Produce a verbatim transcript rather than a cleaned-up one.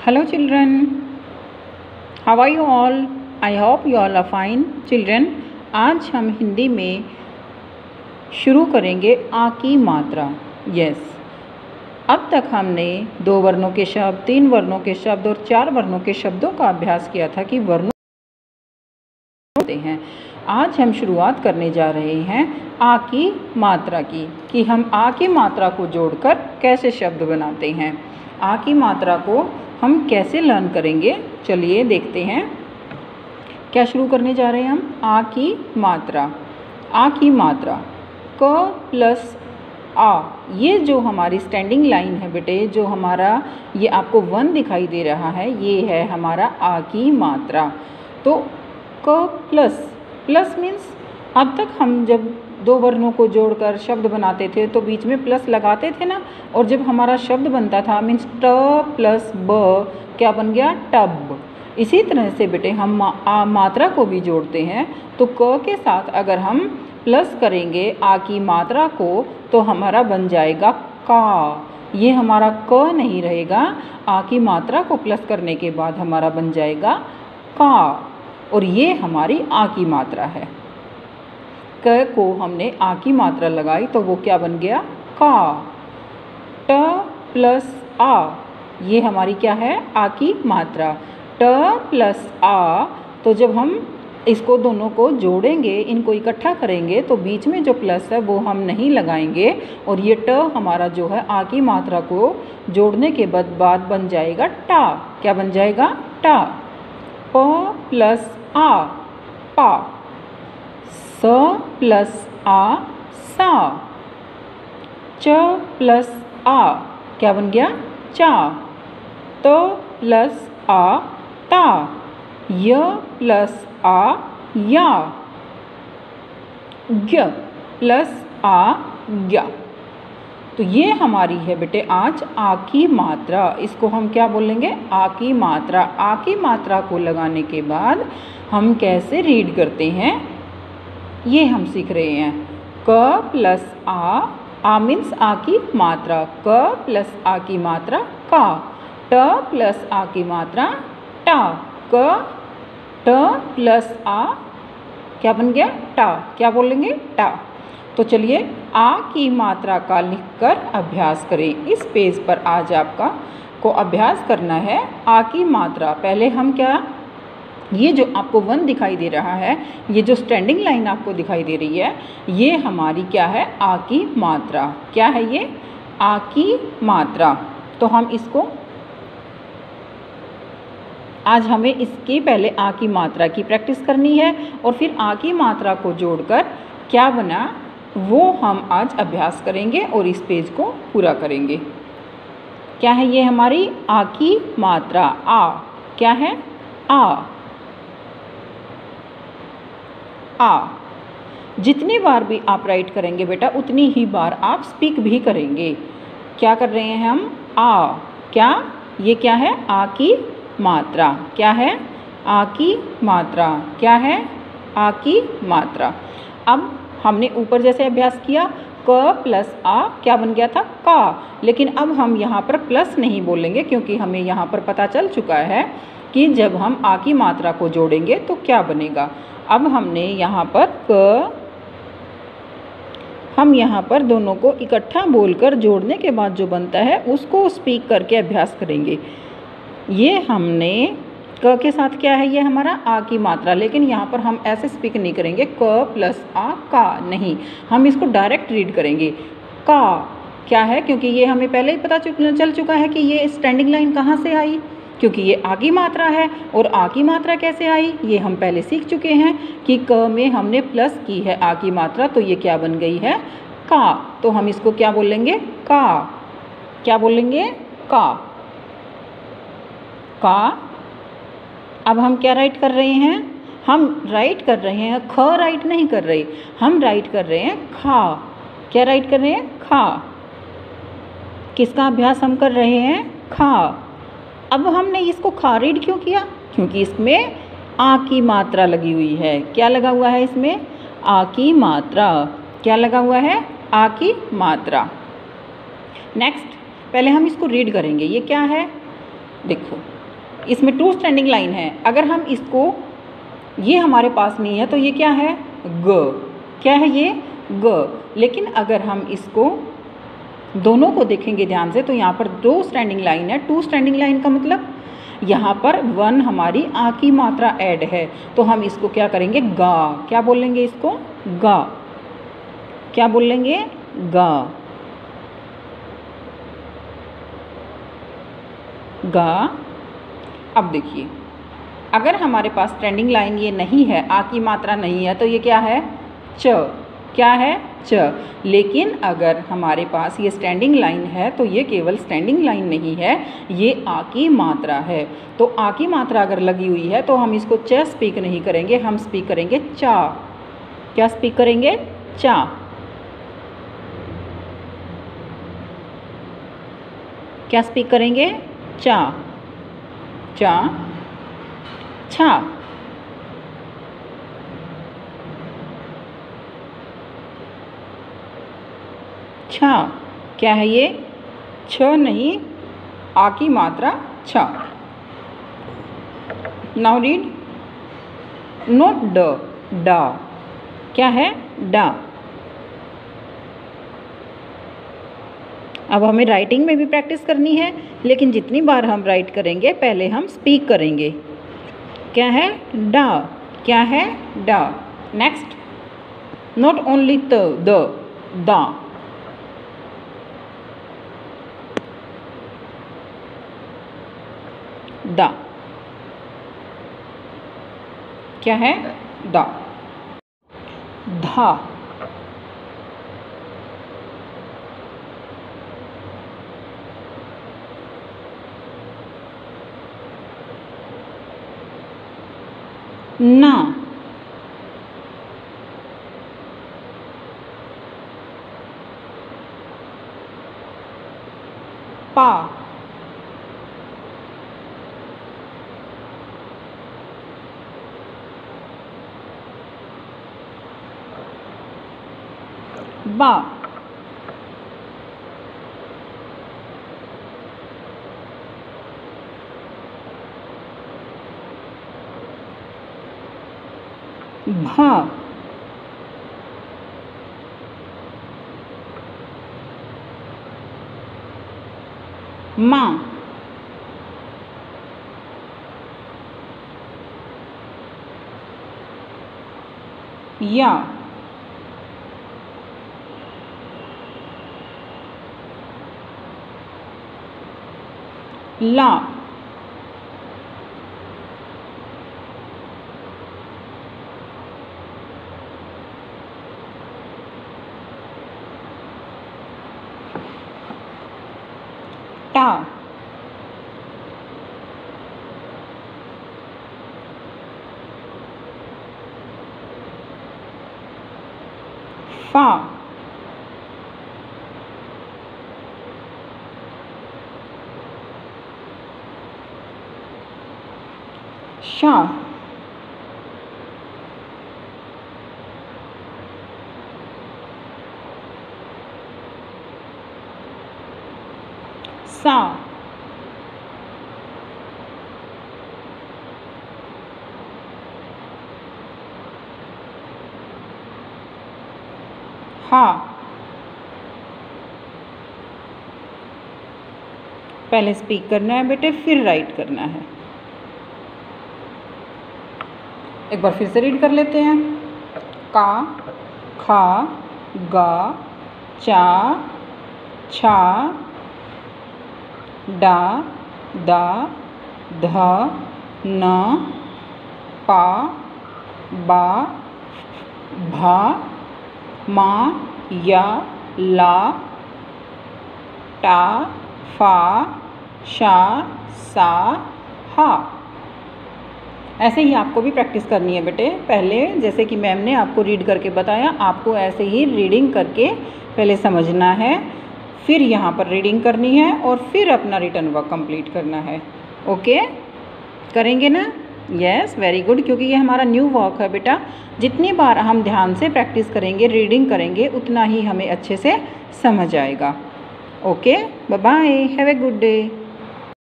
Hello children, how are you all? I hope you all are fine. Children, आज हम हिंदी में शुरू करेंगे आ की मात्रा. यस, अब तक हमने दो वर्णों के शब्द, तीन वर्णों के शब्द और चार वर्णों के शब्दों का अभ्यास किया था कि वर्णों होते हैं. आज हम शुरुआत करने जा रहे हैं आ की मात्रा की, कि हम आ की मात्रा को जोड़कर कैसे शब्द बनाते हैं. आ की मात्रा को हम कैसे लर्न करेंगे, चलिए देखते हैं. क्या शुरू करने जा रहे हैं हम? आ की मात्रा. आ की मात्रा क प्लस आ, ये जो हमारी स्टैंडिंग लाइन है बेटे, जो हमारा ये आपको वन दिखाई दे रहा है, ये है हमारा आ की मात्रा. तो क प्लस, प्लस मीन्स अब तक हम जब दो वर्णों को जोड़कर शब्द बनाते थे तो बीच में प्लस लगाते थे ना, और जब हमारा शब्द बनता था मीन्स ट प्लस ब क्या बन गया? टब. इसी तरह से बेटे हम आ मात्रा को भी जोड़ते हैं. तो क के साथ अगर हम प्लस करेंगे आ की मात्रा को तो हमारा बन जाएगा का. ये हमारा क नहीं रहेगा, आ की मात्रा को प्लस करने के बाद हमारा बन जाएगा का, और ये हमारी आ की मात्रा है. क को हमने आ की मात्रा लगाई तो वो क्या बन गया? का. ट प्लस आ, ये हमारी क्या है? आ की मात्रा. ट प्लस आ, तो जब हम इसको दोनों को जोड़ेंगे, इनको इकट्ठा करेंगे तो बीच में जो प्लस है वो हम नहीं लगाएंगे, और ये ट हमारा जो है आ की मात्रा को जोड़ने के बाद बाद बन जाएगा टा. क्या बन जाएगा? टा. प प्लस आ, पा. स प्लस आ, सा. च प्लस आ, क्या बन गया? चा. त प्लस आ, ता. य प्लस आ, या. ग प्लस आ, ग्या. तो ये हमारी है बेटे आज आ की मात्रा. इसको हम क्या बोलेंगे? आ की मात्रा. आ की मात्रा को लगाने के बाद हम कैसे रीड करते हैं ये हम सीख रहे हैं. क प्लस आ, आ मीन्स आ की मात्रा. क प्लस आ की मात्रा का. ट प्लस आ की मात्रा टा. क ट प्लस आ, क्या बन गया? टा. क्या बोलेंगे? टा. तो चलिए आ की मात्रा का लिखकर अभ्यास करें. इस पेज पर आज आपका को अभ्यास करना है आ की मात्रा. पहले हम क्या, ये जो आपको वन दिखाई दे रहा है, ये जो स्टैंडिंग लाइन आपको दिखाई दे रही है, ये हमारी क्या है? आ की मात्रा. क्या है ये? आ की मात्रा. तो हम इसको आज हमें इसकी पहले आ की मात्रा की प्रैक्टिस करनी है, और फिर आ की मात्रा को जोड़कर क्या बना वो हम आज अभ्यास करेंगे और इस पेज को पूरा करेंगे. क्या है ये हमारी आ की मात्रा? आ. क्या है? आ. आ. जितनी बार भी आप राइट करेंगे बेटा उतनी ही बार आप स्पीक भी करेंगे. क्या कर रहे हैं हम? आ. क्या? ये क्या है? आ की मात्रा. क्या है? आ की मात्रा. क्या है? आ की मात्रा. अब हमने ऊपर जैसे अभ्यास किया, क प्लस आ क्या बन गया था? का. लेकिन अब हम यहाँ पर प्लस नहीं बोलेंगे, क्योंकि हमें यहाँ पर पता चल चुका है कि जब हम आ की मात्रा को जोड़ेंगे तो क्या बनेगा. अब हमने यहाँ पर क, हम यहाँ पर दोनों को इकट्ठा बोलकर जोड़ने के बाद जो बनता है उसको स्पीक करके अभ्यास करेंगे. ये हमने क के साथ क्या है? ये हमारा आ की मात्रा. लेकिन यहाँ पर हम ऐसे स्पीक नहीं करेंगे क प्लस आ का, नहीं, हम इसको डायरेक्ट रीड करेंगे. का. क्या है? क्योंकि ये हमें पहले ही पता चल चुका है कि ये स्टैंडिंग लाइन कहाँ से आई, क्योंकि ये आ की मात्रा है. और आ की मात्रा कैसे आई ये हम पहले सीख चुके हैं कि क में हमने प्लस की है आ की मात्रा, तो ये क्या बन गई है? का. तो हम इसको क्या बोलेंगे? का. क्या बोलेंगे? का. का. अब हम क्या राइट कर रहे हैं? हम राइट कर रहे हैं ख राइट नहीं कर रहे, हम राइट कर रहे हैं खा. क्या राइट कर रहे हैं? खा. किसका अभ्यास हम कर रहे हैं? खा. अब हमने इसको खा रीड क्यों किया? क्योंकि इसमें आ की मात्रा लगी हुई है. क्या लगा हुआ है इसमें? आ की मात्रा. क्या लगा हुआ है? आ की मात्रा. नेक्स्ट, पहले हम इसको रीड करेंगे. ये क्या है? देखो इसमें टू स्टैंडिंग लाइन है, अगर हम इसको, ये हमारे पास नहीं है तो ये क्या है, ग, क्या है ये, ग। लेकिन अगर हम इसको दोनों को देखेंगे ध्यान से तो यहाँ पर दो स्टैंडिंग लाइन है। टू स्टैंडिंग लाइन का मतलब यहाँ पर वन हमारी आ की मात्रा ऐड है, तो हम इसको क्या करेंगे, गा, क्या बोलेंगे इसको, गा, क्या बोलेंगे, गा, गा। अब देखिए अगर हमारे पास स्टैंडिंग लाइन ये नहीं है, आ की मात्रा नहीं है, तो ये क्या है, च, क्या है, च। लेकिन अगर हमारे पास ये स्टैंडिंग लाइन है तो ये केवल स्टैंडिंग लाइन नहीं है, ये आ की मात्रा है। तो आ की मात्रा अगर लगी हुई है तो हम इसको च स्पीक नहीं करेंगे, हम स्पीक करेंगे चा, क्या स्पीक करेंगे, चा। क्या स्पीक करेंगे, चा, चा, छा, छा, क्या है ये, छ नहीं, आ की मात्रा छ। नाउ रीड, नोट ड, डा, क्या है, डा। अब हमें राइटिंग में भी प्रैक्टिस करनी है, लेकिन जितनी बार हम राइट करेंगे पहले हम स्पीक करेंगे। क्या है, डा, क्या है, डा। नेक्स्ट, नॉट ओनली त, द, दा, दा, क्या है, दा, धा, ना, पा, बा, भा, मा, या, ला, टा, फा, शा, सा, हा। पहले स्पीक करना है बेटे, फिर राइट करना है। एक बार फिर से रीड कर लेते हैं। का, खा, गा, चा, छा, डा, दा, धा, न, पा, बा, भा, मा, या, ला, टा, फा, शा, सा, हा। ऐसे ही आपको भी प्रैक्टिस करनी है बेटे। पहले जैसे कि मैम ने आपको रीड करके बताया, आपको ऐसे ही रीडिंग करके पहले समझना है, फिर यहाँ पर रीडिंग करनी है और फिर अपना रिटन वर्क कंप्लीट करना है। ओके, करेंगे ना? Yes, very good. क्योंकि ये हमारा न्यू वर्क है बेटा। जितनी बार हम ध्यान से प्रैक्टिस करेंगे, रीडिंग करेंगे, उतना ही हमें अच्छे से समझ आएगा। Okay, bye bye, have a good day.